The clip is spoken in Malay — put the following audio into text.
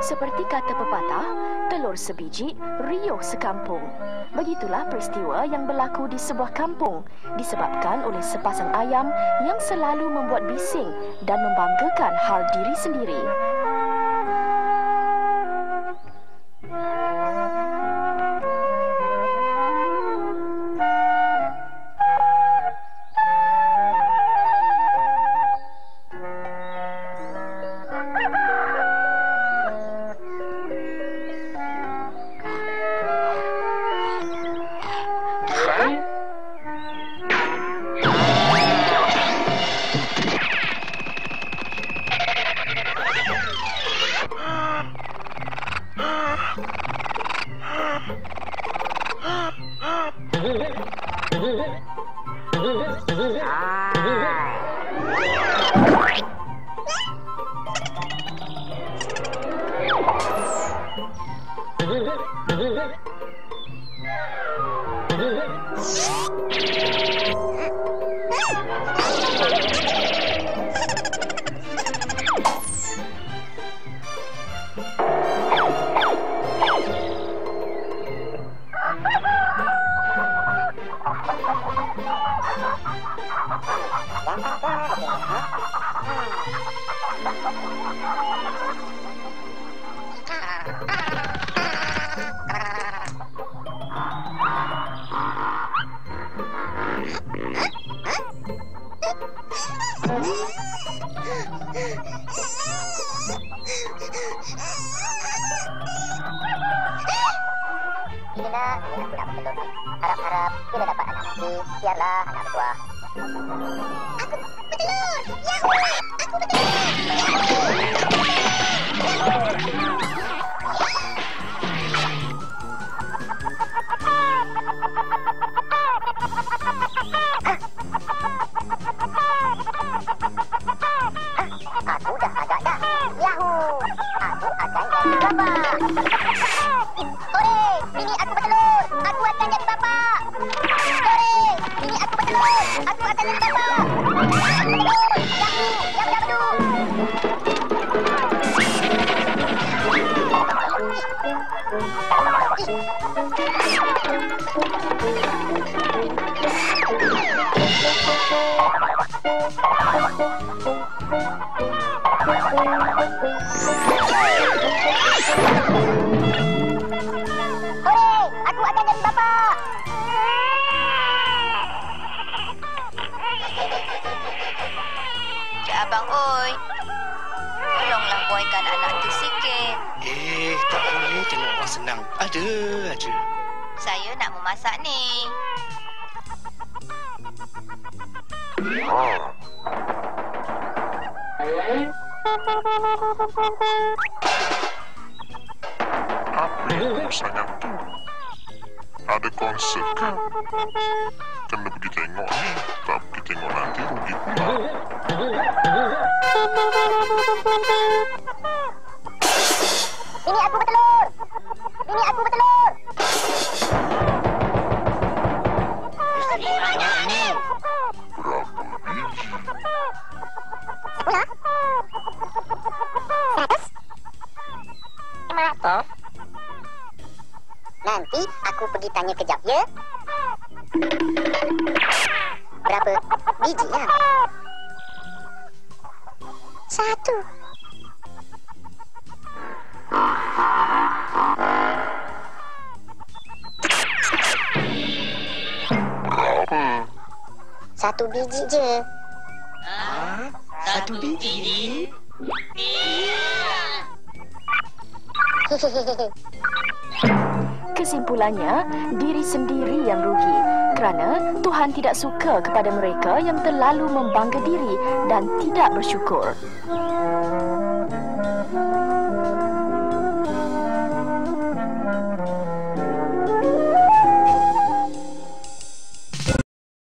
Seperti kata pepatah, telur sebiji, riuh sekampung. Begitulah peristiwa yang berlaku di sebuah kampung disebabkan oleh sepasang ayam yang selalu membuat bising dan membanggakan hal diri sendiri. Inilah yang aku nak bertelur. Harap-harap bila dapat anak lagi, biarlah anak bertuah. Aku bertelur! Yahoo! Aku Aku dah agak dah. Yahoo! Aku akan jadi bapa. Hore! Bini aku bertelur. Aku akan jadi bapa. Hore! Bini aku bertelur. Aku akan jadi bapa. Yahoo! Yang berdu. Hore! Aku akan jadi bapa. Cik Abang oi. Tolonglah buaikan anak tu sikit. Tak boleh tengok orang senang. Ada. Saya nak memasak ni. Apa yang sangat tu? Ada konsert ke? Kena pergi tengok ni. Tak pergi tengok nanti rugi pula. Bini aku bertelur. Bini aku bertelur. Banyak ni. Berapa biji? 10? 100? 500? Nanti aku pergi tanya kejap, ya? Berapa biji, ya? 1. Berapa? 1 biji je. Satu biji. Kesimpulannya, diri sendiri yang rugi kerana Tuhan tidak suka kepada mereka yang terlalu membangga diri dan tidak bersyukur.